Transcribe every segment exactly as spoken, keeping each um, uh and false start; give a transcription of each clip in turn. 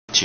请。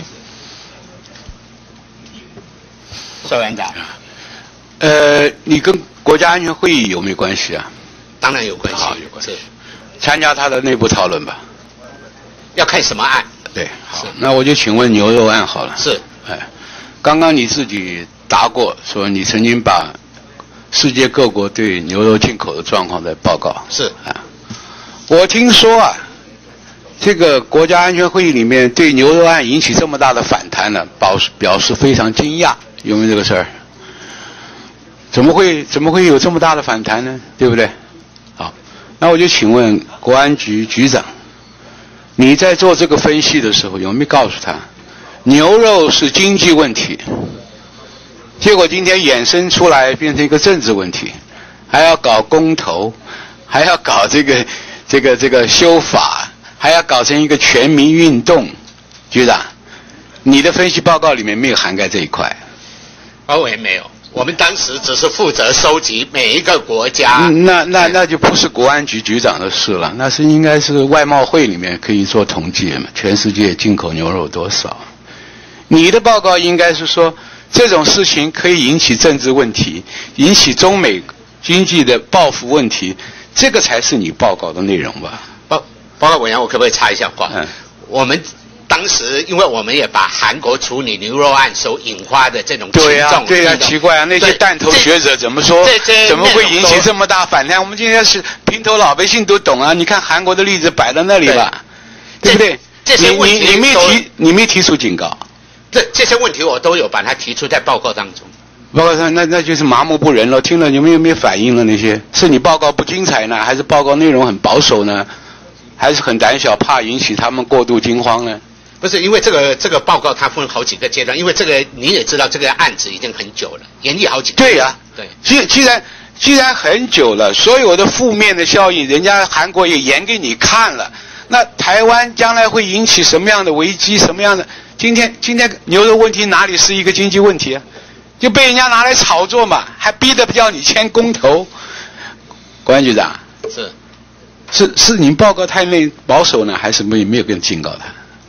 邵院长， 呃，你跟国家安全会议有没有关系啊？ 当然有关系， 好，有关系。参加他的内部讨论吧。 要看什么案？ 对，好，那我就请问牛肉案好了。 是， 哎，刚刚你自己答过，说你曾经把世界各国对牛肉进口的状况在报告。 是啊，我听说啊，这个国家安全会议里面对牛肉案引起这么大的反弹呢，表示表示非常惊讶，有没有这个事儿？怎么会怎么会有这么大的反弹呢？对不对？好，那我就请问国安局局长，你在做这个分析的时候有没有告诉他，牛肉是经济问题，结果今天衍生出来变成一个政治问题，还要搞公投，还要搞这个这个这个修法，还要搞成一个全民运动。局长，你的分析报告里面没有涵盖这一块。 包围没有，我们当时只是负责收集每一个国家。 嗯、那那那就不是国安局局长的事了，那是应该是外贸会里面可以做统计嘛，全世界进口牛肉多少？你的报告应该是说，这种事情可以引起政治问题，引起中美经济的报复问题，这个才是你报告的内容吧？ 报报告委员，我可不可以插一下话？ 嗯， 我们当时，因为我们也把韩国处理牛肉案所引发的这种群众， 对呀、啊，对呀、啊，奇怪啊，那些弹头学者怎么说？怎么会引起这么大反弹？我们今天是平头老百姓都懂啊！你看韩国的例子摆在那里吧， 对, 对不对？ 这些问题你你你没提，你没提出警告。 这这些问题我都有把它提出在报告当中。 报告上那那就是麻木不仁了。听了你们有没有反应了？那些是你报告不精彩呢，还是报告内容很保守呢？还是很胆小，怕引起他们过度惊慌呢？ 不是，因为这个这个报告它分好几个阶段，因为这个你也知道，这个案子已经很久了，延役好几个月。 对呀、啊， 对。 既既然既然很久了，所有的负面的效应，人家韩国也演给你看了。那台湾将来会引起什么样的危机？什么样的？今天今天牛肉问题哪里是一个经济问题啊？就被人家拿来炒作嘛，还逼得叫你签公投。国安局长， 是是是您报告太内保守呢，还是没没有跟警告他？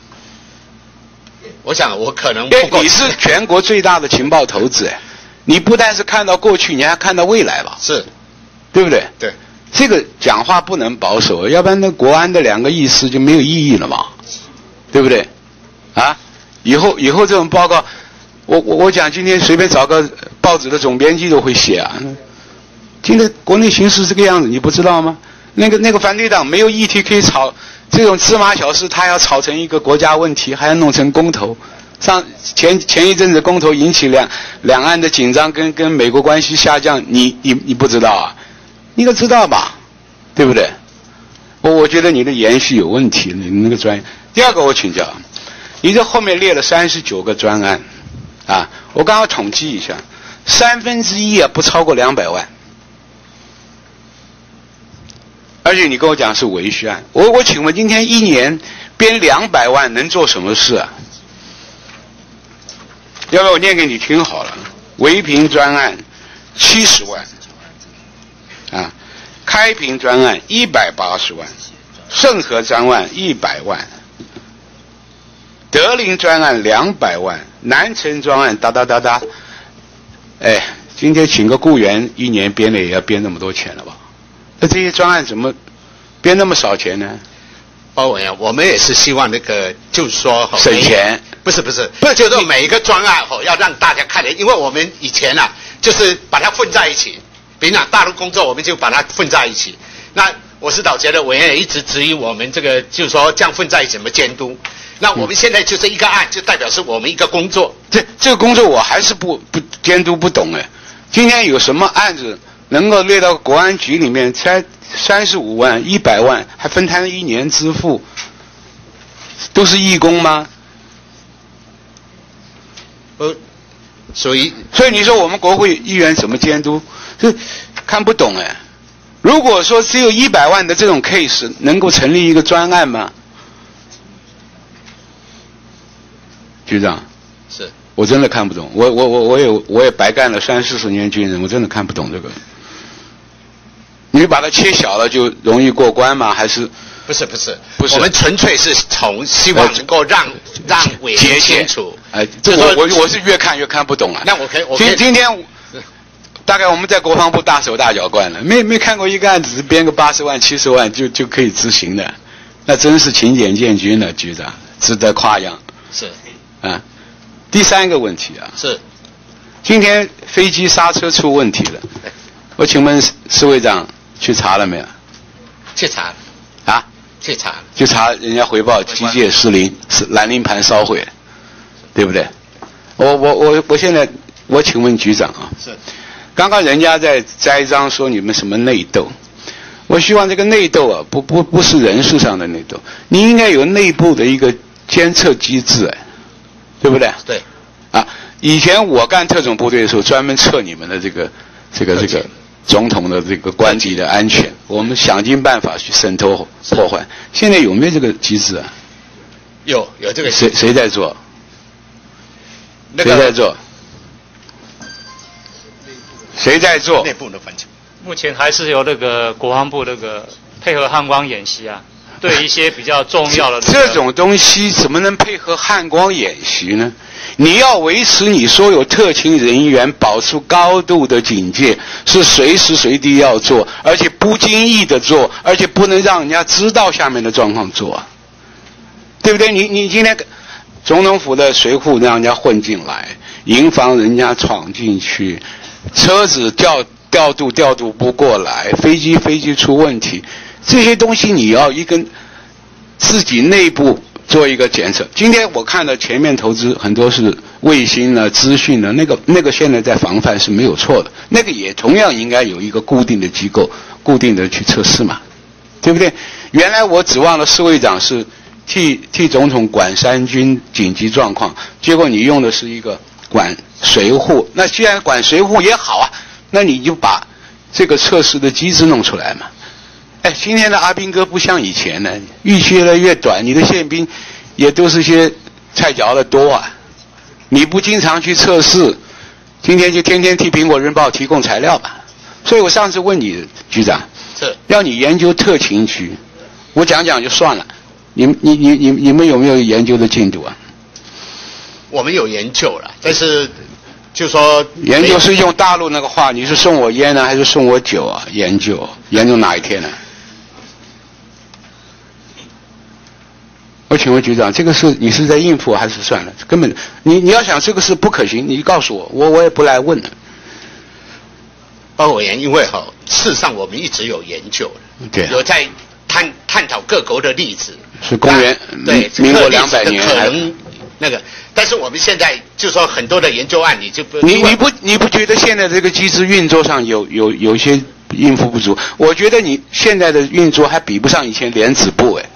我想我可能不够。 你是全国最大的情报头子，你不但是看到过去，你还看到未来吧？ 是， 对不对？ 对。 这个讲话不能保守，要不然那国安的两个意思就没有意义了嘛，对不对？啊，以后以后这种报告，我我我讲今天随便找个报纸的总编辑都会写啊。今天国内形势这个样子，你不知道吗？那个那个反对党没有议题可以炒，这种芝麻小事他要炒成一个国家问题，还要弄成公投。上前前一阵子公投引起两两岸的紧张，跟跟美国关系下降，你你你不知道啊？你应该知道吧，对不对？我我觉得你的延续有问题，你那个专业。第二个我请教，你这后面列了三十九个专案，啊，我刚刚统计一下，三分之一啊不超过两百万，而且你跟我讲是维续案，我我请问今天一年编两百万能做什么事啊？要不要我念给你听好了？维平专案七十万。啊，开平专案一百八十万，盛和专案一百万，德林专案两百万，南城专案哒哒哒哒。哎，今天请个雇员，一年编了也要编那么多钱了吧？那这些专案怎么编那么少钱呢？ 包委员，我们也是希望那个，就是说省钱， 不是不是，不是，就是说每一个专案吼，要让大家看的，因为我们以前啊，就是把它混在一起。比如讲大陆工作，我们就把它混在一起。那我是倒觉得委员也一直质疑我们这个，就是说这样混在一起怎么监督？那我们现在就这一个案，就代表是我们一个工作。 这这个工作我还是不不监督不懂哎。今天有什么案子能够列到国安局里面，才三十五万、一百万，还分摊一年支付，都是义工吗？ 呃，所以所以你说我们国会议员怎么监督？这看不懂哎。如果说只有一百万的这种 case 能够成立一个专案吗？局长， 是我真的看不懂。我我我我也我也白干了三四十年军人，我真的看不懂这个。你把它切小了就容易过关吗？还是不是不是不是， 我们纯粹是从希望能够让、呃、让委员清楚。 哎，这我我我是越看越看不懂了。 那我可以，我可以今今天大概我们在国防部大手大脚惯了，没没看过一个案子是编个八十万七十万就就可以执行的，那真是勤俭建军的局长，值得夸奖。 是啊，第三个问题啊， 是今天飞机刹车出问题了，我请问侍卫长去查了没有？ 去查了啊？ 去查了， 就查人家回报机械失灵，是蓝鳞盘烧毁，对不对？我我我我现在我请问局长啊， 是， 刚刚人家在栽赃说你们什么内斗，我希望这个内斗啊，不不不是人数上的内斗，你应该有内部的一个监测机制，哎，对不对？ 对， 啊，以前我干特种部队的时候，专门测你们的这个这个这个。总统的这个官邸的安全，我们想尽办法去渗透破坏。现在有没有这个机制啊？ 有有这个。 谁谁在做？ 那个、 谁在做？谁在做？ 内部的分析。 目前还是由那个国防部那个配合汉光演习啊，对一些比较重要的、那个。这种东西怎么能配合汉光演习呢？你要维持你所有特勤人员保持高度的警戒，是随时随地要做，而且不经意的做，而且不能让人家知道下面的状况做啊，对不对？你你今天总统府的水库让人家混进来，营房人家闯进去，车子调调度调度不过来，飞机飞机出问题，这些东西你要一根自己内部做一个检测。今天我看到前面投资很多是卫星呢、资讯呢，那个那个现在在防范是没有错的，那个也同样应该有一个固定的机构，固定的去测试嘛，对不对？原来我指望的侍卫长是替替总统管三军紧急状况，结果你用的是一个管随护。那既然管随护也好啊，那你就把这个测试的机制弄出来嘛。哎，今天的阿兵哥不像以前呢，预期越来越短，你的宪兵也都是些菜嚼的多啊。你不经常去测试，今天就天天替苹果日报提供材料吧。所以我上次问你局长， 是要你研究特勤局，我讲讲就算了。你你你你你们有没有研究的进度啊？ 我们有研究了，但是就说研究是用大陆那个话，你是送我烟呢，还是送我酒啊？研究研究哪一天呢？我请问局长，这个事你是在应付还是算了？根本你你要想这个事不可行，你告诉我，我我也不来问了。 包委员，因为哈，事实上我们一直有研究的， 对、啊， 有在探探讨各国的例子， 是公元对民国两百年可能那个，但是我们现在就说很多的研究案，你就不你你不你不觉得现在这个机制运作上有有有一些应付不足？我觉得你现在的运作还比不上以前联指部哎。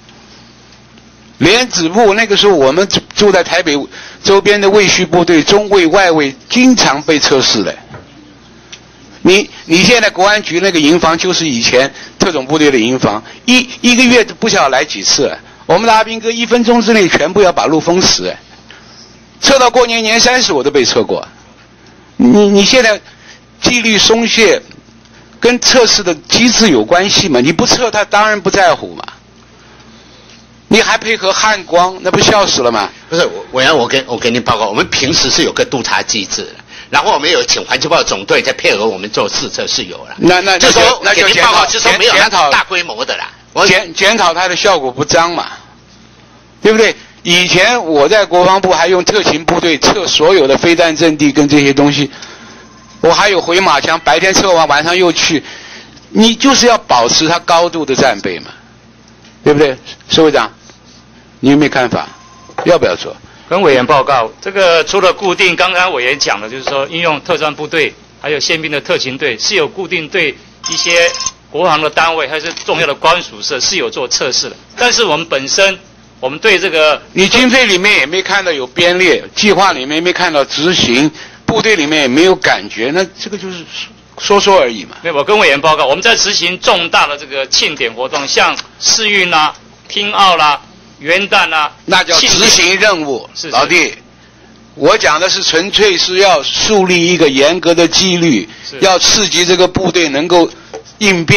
联指部那个时候，我们住在台北周边的卫戍部队、中卫、外卫，经常被测试的。你你现在国安局那个营房，就是以前特种部队的营房，一一个月都不晓得来几次。我们的阿兵哥一分钟之内全部要把路封死，哎，测到过年年三十我都被测过。你你现在纪律松懈，跟测试的机制有关系嘛？你不测他当然不在乎嘛。你还配合汉光，那不笑死了吗？ 不是，我我要我给我给您报告，我们平时是有个督察机制的，然后我们有请环球报总队在配合我们做试测是有了。 那那就说那就给您报告，就说没有大规模的啦。 检检讨它的效果不彰嘛，对不对？以前我在国防部还用特勤部队测所有的飞弹阵地跟这些东西，我还有回马枪，白天测完晚上又去，你就是要保持它高度的战备嘛，对不对？侍卫长，你有没有看法？要不要做？ 跟委员报告，这个除了固定，刚刚委员讲的，就是说应用特战部队，还有宪兵的特勤队，是有固定对一些国防的单位还是重要的官署社是有做测试的。但是我们本身，我们对这个， 你经费里面也没看到有编列，计划里面也没看到执行，部队里面也没有感觉，那这个就是说说而已嘛。 没有，我跟委员报告，我们在执行重大的这个庆典活动，像世运啦、拼奥啦、元旦啦， 那叫执行任务。 是老弟，我讲的是纯粹是要树立一个严格的纪律，要刺激这个部队能够应变，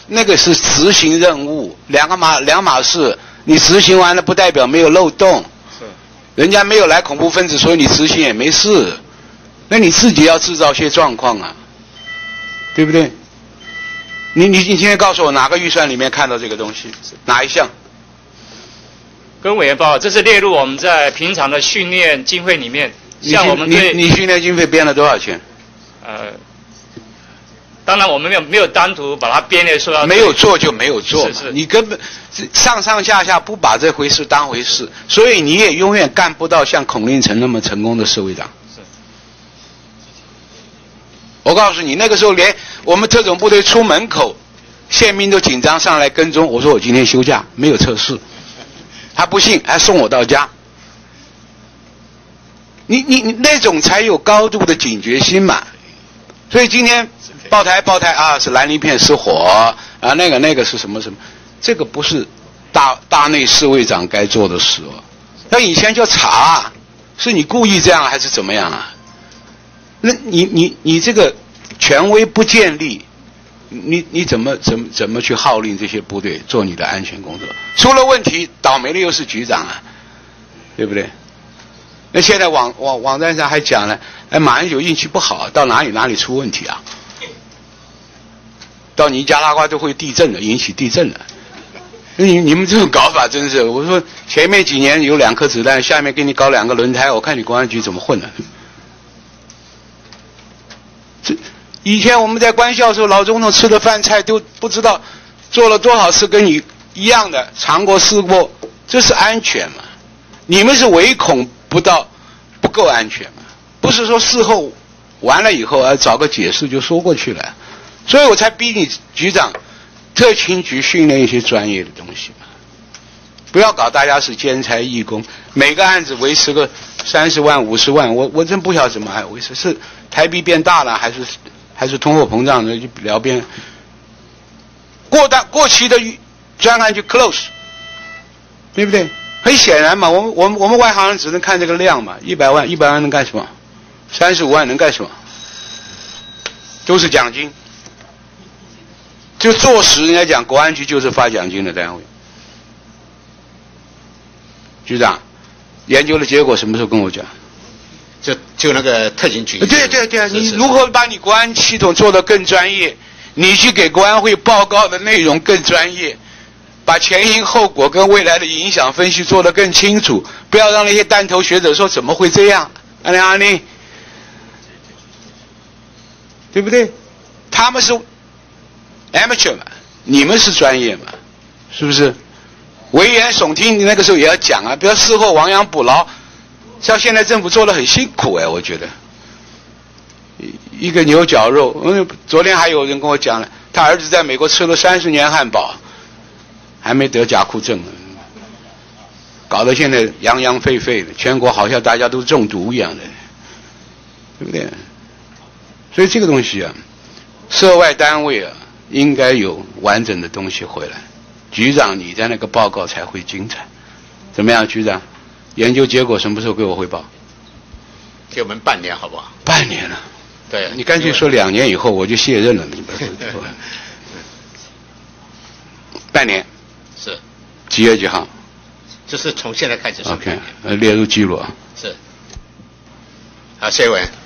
那个是执行任务，两个码两码事。你执行完了不代表没有漏洞， 是， 人家没有来恐怖分子，所以你执行也没事。那你自己要制造些状况啊，对不对？你你你今天告诉我哪个预算里面看到这个东西？哪一项？ 跟委员报告，这是列入我们在平常的训练经费里面。像我们对你你训练经费编了多少钱？ 呃，当然我们没有没有单独把它编列说要没有做就没有做， 是是， 你根本上上下下不把这回事当回事，所以你也永远干不到像孔令成那么成功的侍卫长。 是， 我告诉你，那个时候连我们特种部队出门口，宪兵都紧张上来跟踪，我说我今天休假，没有测试，他不信，还送我到家。你你你那种才有高度的警觉心嘛。所以今天爆台爆台啊，是兰陵片失火啊，那个那个是什么什么，这个不是大大内侍卫长该做的事哦。那以前就查，是你故意这样还是怎么样啊？那你你你这个权威不建立，你你怎么怎么怎么去号令这些部队做你的安全工作？出了问题，倒霉的又是局长啊，对不对？那现在网网网站上还讲了，哎，马英九运气不好，到哪里哪里出问题啊？到尼加拉瓜都会地震了，引起地震了。你你们这种搞法真是，我说前面几年有两颗子弹，下面给你搞两个轮胎，我看你公安局怎么混的。这以前我们在官校的时候，老总统吃的饭菜都不知道做了多少次跟你一样的，尝过试过，这是安全嘛？你们是唯恐不到不够安全嘛？不是说事后完了以后啊找个解释就说过去了，所以我才逼你局长特勤局训练一些专业的东西嘛，不要搞大家是兼差义工，每个案子维持个三十万五十万，我我真不晓得怎么还维持，是台币变大了还是还是通货膨胀的就聊边过大过期的专案就 close， 对不对？很显然嘛，我们我们我们外行人只能看这个量嘛，一百万一百万能干什么？三十五万能干什么？都是奖金。就坐实人家讲国安局就是发奖金的单位。局长，研究的结果什么时候跟我讲？ 就就那个特勤局。 对对对，你如何把你国安系统做得更专业？你去给国安会报告的内容更专业。把前因后果跟未来的影响分析做得更清楚，不要让那些单头学者说怎么会这样，安利安利，对不对？他们是 amateur 嘛，你们是专业嘛，是不是？危言耸听，你那个时候也要讲啊，不要事后亡羊补牢。像现在政府做得很辛苦哎，我觉得一个牛绞肉。嗯，昨天还有人跟我讲了，他儿子在美国吃了三十年汉堡。还没得甲库症呢，搞得现在洋洋沸沸的，全国好像大家都中毒一样的，对不对？所以这个东西啊，涉外单位啊，应该有完整的东西回来。局长，你在那个报告才会精彩。怎么样，局长？研究结果什么时候给我汇报？ 给我们半年好不好？ 半年了。 对， 你干脆说两年以后我就卸任了，你不是？半年。 是， 几月几号？ 就是从现在开始算。 OK， 呃，列入记录啊。 是。好，谢谢委员。